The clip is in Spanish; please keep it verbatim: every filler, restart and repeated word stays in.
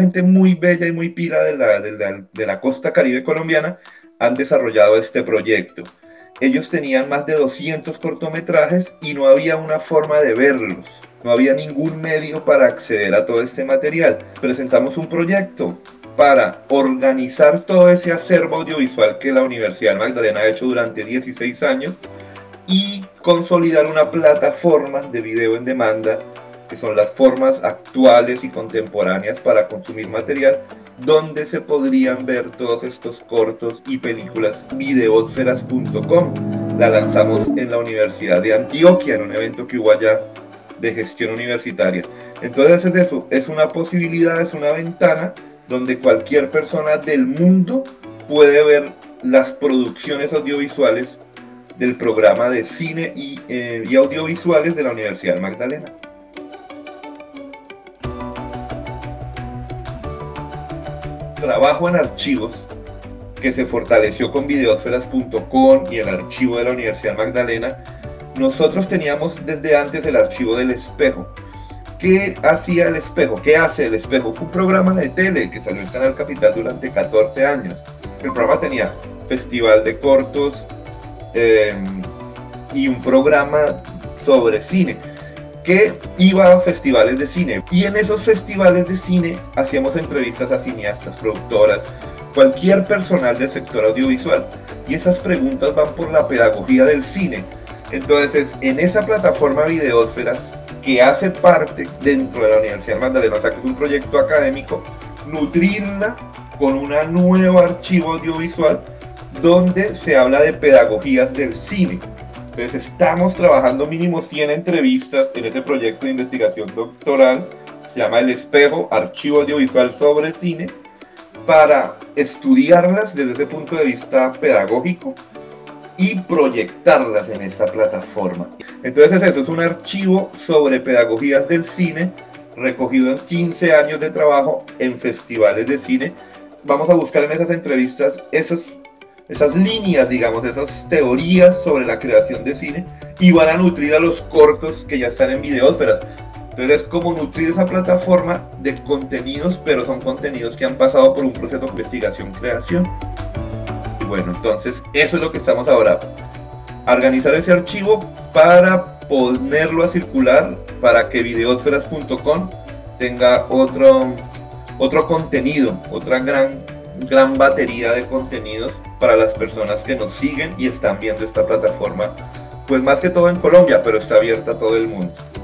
gente muy bella y muy pila de la, de la, de la costa caribe colombiana han desarrollado este proyecto. Ellos tenían más de doscientos cortometrajes y no había una forma de verlos. No había ningún medio para acceder a todo este material. Presentamos un proyecto para organizar todo ese acervo audiovisual que la Universidad Magdalena ha hecho durante dieciséis años y consolidar una plataforma de video en demanda, que son las formas actuales y contemporáneas para consumir material, donde se podrían ver todos estos cortos y películas. Videosferas punto com la lanzamos en la Universidad de Antioquia, en un evento que hubo allá de gestión universitaria. Entonces es eso, es una posibilidad, es una ventana donde cualquier persona del mundo puede ver las producciones audiovisuales del programa de cine y, eh, y audiovisuales de la Universidad Magdalena. Trabajo en archivos que se fortaleció con videosferas punto com y el archivo de la Universidad Magdalena. Nosotros teníamos desde antes el archivo del Espejo. ¿Qué hacía el Espejo? ¿Qué hace el Espejo? Fue un programa de tele que salió en Canal Capital durante catorce años. El programa tenía festival de cortos eh, y un programa sobre cine, que iba a festivales de cine, y en esos festivales de cine hacíamos entrevistas a cineastas, productoras, cualquier personal del sector audiovisual, y esas preguntas van por la pedagogía del cine. Entonces, en esa plataforma Videosferas, que hace parte dentro de la Universidad Magdalena, o sea que es un proyecto académico, nutrirla con un nuevo archivo audiovisual donde se habla de pedagogías del cine. Entonces estamos trabajando mínimo cien entrevistas en ese proyecto de investigación doctoral, se llama El Espejo, Archivo Audiovisual sobre Cine, para estudiarlas desde ese punto de vista pedagógico y proyectarlas en esta plataforma. Entonces eso es un archivo sobre pedagogías del cine, recogido en quince años de trabajo en festivales de cine. Vamos a buscar en esas entrevistas esos esas líneas, digamos, esas teorías sobre la creación de cine, y van a nutrir a los cortos que ya están en Videosferas. Entonces es como nutrir esa plataforma de contenidos, pero son contenidos que han pasado por un proceso de investigación, creación. Y bueno, entonces eso es lo que estamos ahora, organizar ese archivo para ponerlo a circular, para que videosferas punto com tenga otro, otro contenido, otra gran, gran batería de contenidos para las personas que nos siguen y están viendo esta plataforma, pues más que todo en Colombia, pero está abierta a todo el mundo.